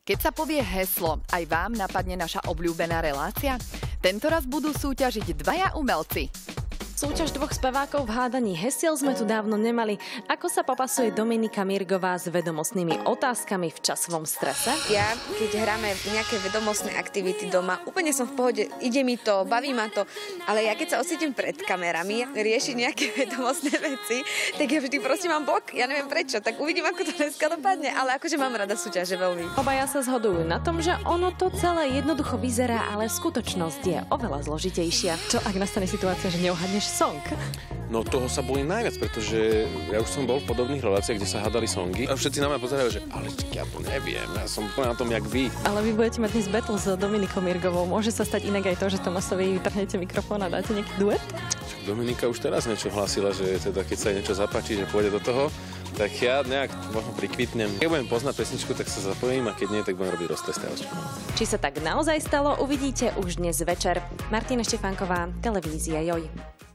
Keď sa povie heslo, aj vám napadne naša obľúbená relácia? Tentoraz budú súťažiť dvaja umelci. Súťaž dvoch spevákov v hádaní hesiel sme tu dávno nemali. Ako sa popasuje Dominika Mirgová s vedomostnými otázkami v časovom strese? Ja, keď hráme nejaké vedomostné aktivity doma, úplne som v pohode, ide mi to, baví ma to, ale ja keď sa ocitím pred kamerami riešiť nejaké vedomostné veci, tak ja vždy proste mám blok, ja neviem prečo, tak uvidím, ako to dneska dopadne, ale akože mám rada súťaže veľmi. Obaja sa zhodujú na tom, že ono to celé jednoducho vyzerá, ale skutočnosť je oveľa zložitejšia. Čo ak nastane situácia, že neuhadneš song? No toho sa bojím najviac, pretože ja už som bol v podobných reláciách, kde sa hádali songy a všetci na mňa pozerajú, že ale ja to neviem, ja som úplne na tom jak vy. Ale vy budete mať dnes battle s Dominikou Mirgovou. Môže sa stať inak aj to, že Tomásovi vytrhnete mikrofón a dáte nejaký duet? Dominika už teraz niečo hlásila, že teda keď sa jej niečo zapáči, že pôjde do toho, tak ja nejak možno prikvitnem. Keď budem poznať pesničku, tak sa zapojím a keď nie, tak budem robiť roztestávačku. Či sa tak naozaj stalo, uvidíte už dnes večer. Martina Štefánková, televízia Joj.